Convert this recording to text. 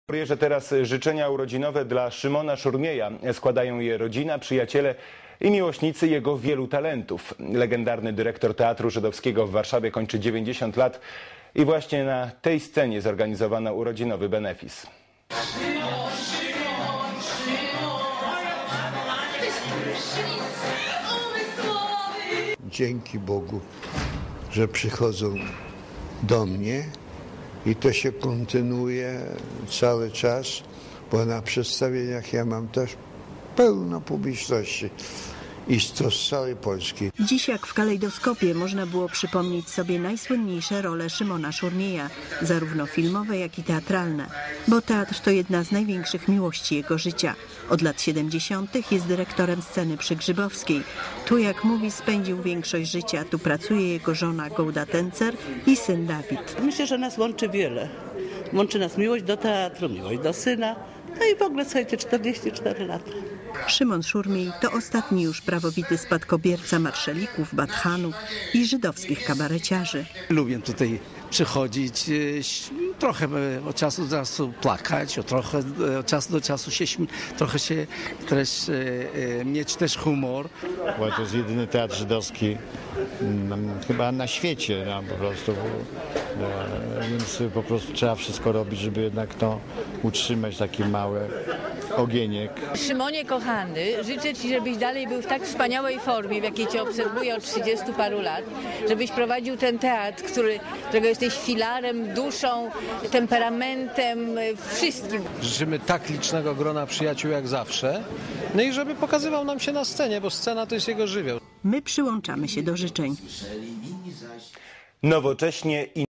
Że teraz życzenia urodzinowe dla Szymona Szurmieja. Składają je rodzina, przyjaciele i miłośnicy jego wielu talentów. Legendarny dyrektor Teatru Żydowskiego w Warszawie kończy 90 lat i właśnie na tej scenie zorganizowano urodzinowy benefis. Dzięki Bogu, że przychodzą do mnie i to się kontynuuje cały czas, bo na przedstawieniach ja mam też pełno publiczności i to z całej Polski. Dziś jak w kalejdoskopie można było przypomnieć sobie najsłynniejsze role Szymona Szurmieja, zarówno filmowe, jak i teatralne, bo teatr to jedna z największych miłości jego życia. Od lat 70. jest dyrektorem sceny przy Grzybowskiej. Tu, jak mówi, spędził większość życia. Tu pracuje jego żona Gołda Tencer i syn Dawid. Myślę, że nas łączy wiele. Łączy nas miłość do teatru, miłość do syna. No i w ogóle, słuchajcie, 44 lata. Szymon Szurmiej to ostatni już prawowity spadkobierca marszelików, batchanów i żydowskich kabareciarzy. Lubię tutaj przychodzić, trochę od czasu do czasu plakać, trochę od czasu do czasu mieć też humor. Bo to jest jedyny teatr żydowski chyba na świecie, po prostu. Więc po prostu trzeba wszystko robić, żeby jednak utrzymać taki mały ogieniek. Szymonie kochany, życzę Ci, żebyś dalej był w tak wspaniałej formie, w jakiej Cię obserwuję od 30 paru lat, żebyś prowadził ten teatr, którego jesteś filarem, duszą, temperamentem, wszystkim. Życzymy tak licznego grona przyjaciół jak zawsze, no i żeby pokazywał nam się na scenie, bo scena to jest jego żywioł. My przyłączamy się do życzeń. Nowocześnie i